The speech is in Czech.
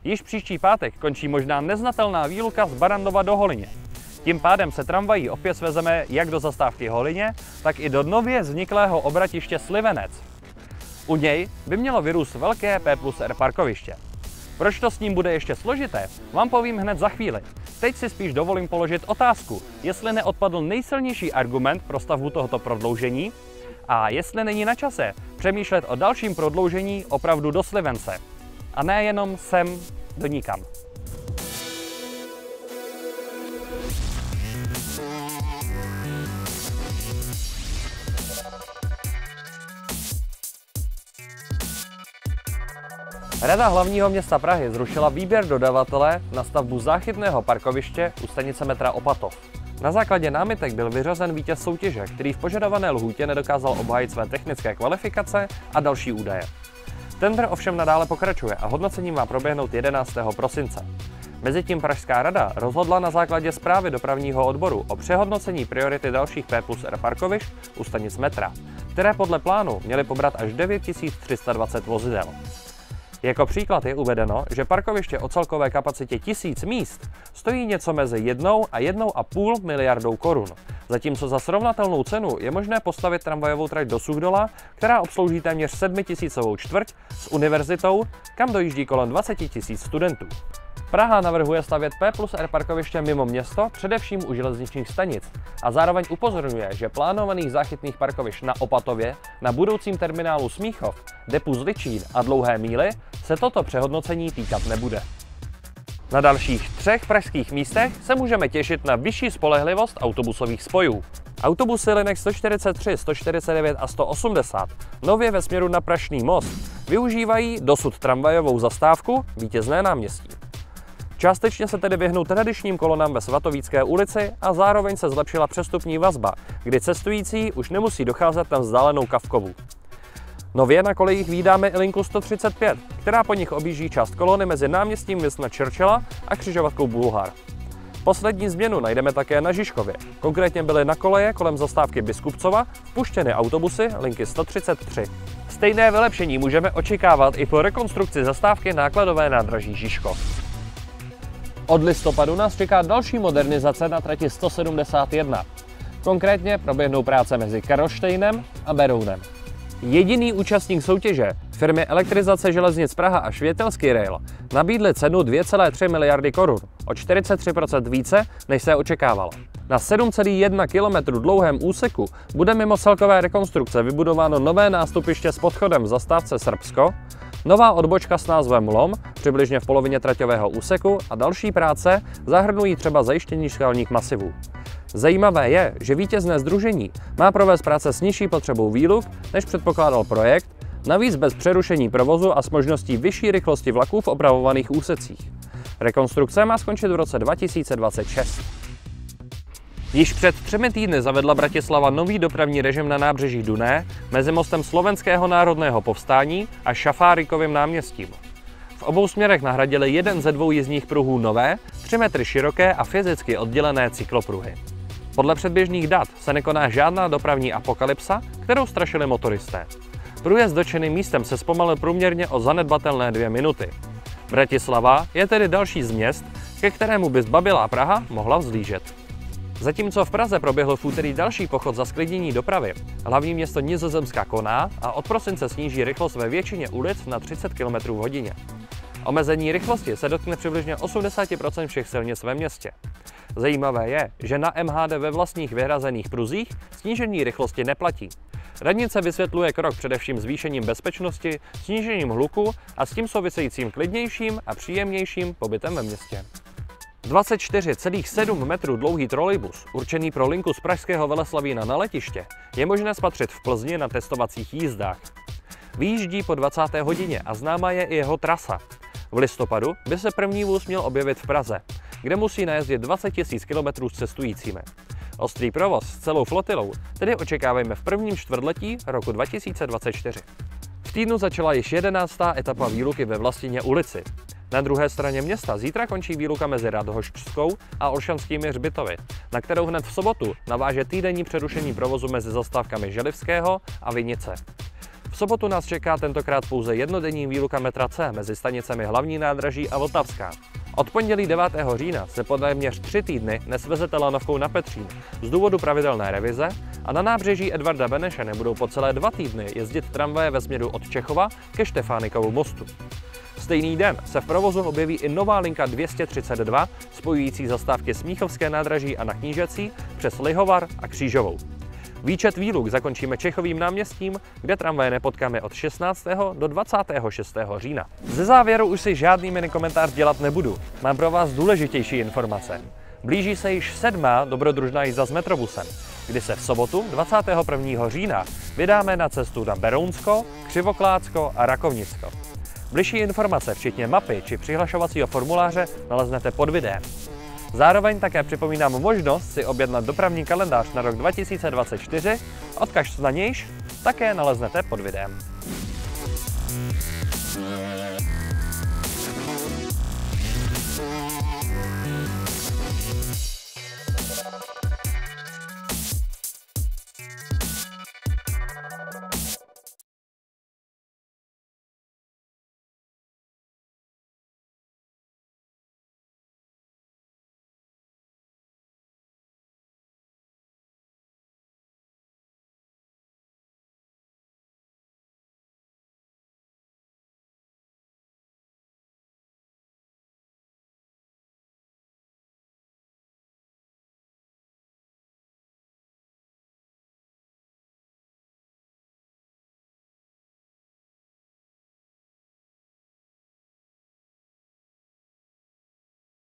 Již příští pátek končí možná neznatelná výluka z Barrandova do Holyně. Tím pádem se tramvají opět svezeme jak do zastávky Holyně, tak i do nově vzniklého obratiště Slivenec. U něj by mělo vyrůst velké P+R parkoviště. Proč to s ním bude ještě složité, vám povím hned za chvíli. Teď si spíš dovolím položit otázku, jestli neodpadl nejsilnější argument pro stavbu tohoto prodloužení a jestli není na čase přemýšlet o dalším prodloužení opravdu do Slivence. A nejenom sem do nikam. Rada hlavního města Prahy zrušila výběr dodavatele na stavbu záchytného parkoviště u stanice metra Opatov. Na základě námitek byl vyřazen vítěz soutěže, který v požadované lhůtě nedokázal obhájit své technické kvalifikace a další údaje. Tendr ovšem nadále pokračuje a hodnocení má proběhnout 11. prosince. Mezitím Pražská rada rozhodla na základě zprávy dopravního odboru o přehodnocení priority dalších P+R parkovišť u stanic metra, které podle plánu měly pobrat až 9320 vozidel. Jako příklad je uvedeno, že parkoviště o celkové kapacitě 1000 míst stojí něco mezi 1 a 1,5 miliardou korun, zatímco za srovnatelnou cenu je možné postavit tramvajovou trať do Suchdola, která obslouží téměř 7000 čtvrť s univerzitou, kam dojíždí kolem 20 000 studentů. Praha navrhuje stavět P+R parkoviště mimo město, především u železničních stanic, a zároveň upozorňuje, že plánovaných záchytných parkovišť na Opatově, na budoucím terminálu Smíchov, depu Zličín a Dlouhé Míly se toto přehodnocení týkat nebude. Na dalších 3 pražských místech se můžeme těšit na vyšší spolehlivost autobusových spojů. Autobusy linek 143, 149 a 180 nově ve směru na Prašný most využívají dosud tramvajovou zastávku Vítězné náměstí. Částečně se tedy vyhnou tradičním kolonám ve Svatovícké ulici a zároveň se zlepšila přestupní vazba, kdy cestující už nemusí docházet na vzdálenou Kavkovu. Nově na kolejích vídáme i linku 135, která po nich objíždí část kolony mezi náměstím Winstona Churchilla a křižovatkou Bulhar. Poslední změnu najdeme také na Žižkově. Konkrétně byly na koleje kolem zastávky Biskupcova vpuštěny autobusy linky 133. Stejné vylepšení můžeme očekávat i po rekonstrukci zastávky nákladové nádraží Žižkov. Od listopadu nás čeká další modernizace na trati 171. Konkrétně proběhnou práce mezi Karlštejnem a Berounem. Jediný účastník soutěže, firmy Elektrizace železnic Praha a Švětelský rail, nabídly cenu 2,3 miliardy korun, o 43% více, než se očekávalo. Na 7,1 km dlouhém úseku bude mimo celkové rekonstrukce vybudováno nové nástupiště s podchodem v zastávce Srbsko, nová odbočka s názvem Lom, přibližně v polovině traťového úseku, a další práce zahrnují třeba zajištění skalních masivů. Zajímavé je, že vítězné sdružení má provést práce s nižší potřebou výluk, než předpokládal projekt, navíc bez přerušení provozu a s možností vyšší rychlosti vlaků v opravovaných úsecích. Rekonstrukce má skončit v roce 2026. Již před 3 týdny zavedla Bratislava nový dopravní režim na nábřeží Duné mezi mostem Slovenského národného povstání a Šafárikovým náměstím. V obou směrech nahradili jeden ze 2 jízdních pruhů nové, 3 metry široké a fyzicky oddělené cyklopruhy. Podle předběžných dat se nekoná žádná dopravní apokalypsa, kterou strašili motoristé. Průjezd dotčeným místem se zpomalil průměrně o zanedbatelné 2 minuty. Bratislava je tedy další z měst, ke kterému by zbabělá Praha mohla vzlížet. Zatímco v Praze proběhl v úterý další pochod za zklidnění dopravy, hlavní město Nizozemska koná a od prosince sníží rychlost ve většině ulic na 30 km/h. Omezení rychlosti se dotkne přibližně 80% všech silnic ve městě. Zajímavé je, že na MHD ve vlastních vyhrazených pruzích snížení rychlosti neplatí. Radnice vysvětluje krok především zvýšením bezpečnosti, snížením hluku a s tím souvisejícím klidnějším a příjemnějším pobytem ve městě. 24,7 metrů dlouhý trolejbus, určený pro linku z pražského Veleslavína na letiště, je možné spatřit v Plzni na testovacích jízdách. Vyjíždí po 20. hodině a známá je i jeho trasa. V listopadu by se první vůz měl objevit v Praze, kde musí najezdit 20 000 km s cestujícími. Ostrý provoz s celou flotilou tedy očekávejme v prvním čtvrtletí roku 2024. V týdnu začala již 11. etapa výluky ve Vlastině ulici. Na druhé straně města zítra končí výluka mezi Radhošťskou a Olšanskými hřbitovy, na kterou hned v sobotu naváže týdenní přerušení provozu mezi zastávkami Želivského a Vinice. V sobotu nás čeká tentokrát pouze jednodenní výluka metra C mezi stanicemi Hlavní nádraží a Vltavská. Od pondělí 9. října se po téměř 3 týdny nesvezete lanovkou na Petřín z důvodu pravidelné revize a na nábřeží Edvarda Beneše nebudou po celé 2 týdny jezdit tramvaje ve směru od Čechova ke Štefánikovu mostu. Stejný den se v provozu objeví i nová linka 232 spojující zastávky Smíchovské nádraží a na Knížecí přes Lihovar a Křížovou. Výčet výluk zakončíme Čechovým náměstím, kde tramvaje nepotkáme od 16. do 26. října. Ze závěru už si žádný minikomentář dělat nebudu. Mám pro vás důležitější informace. Blíží se již 7. dobrodružná jízda s metrobusem, kdy se v sobotu 21. října vydáme na cestu na Berounsko, Křivoklátsko a Rakovnicko. Bližší informace, včetně mapy či přihlašovacího formuláře, naleznete pod videem. Zároveň také připomínám možnost si objednat dopravní kalendář na rok 2024, odkaz na nějž také naleznete pod videem.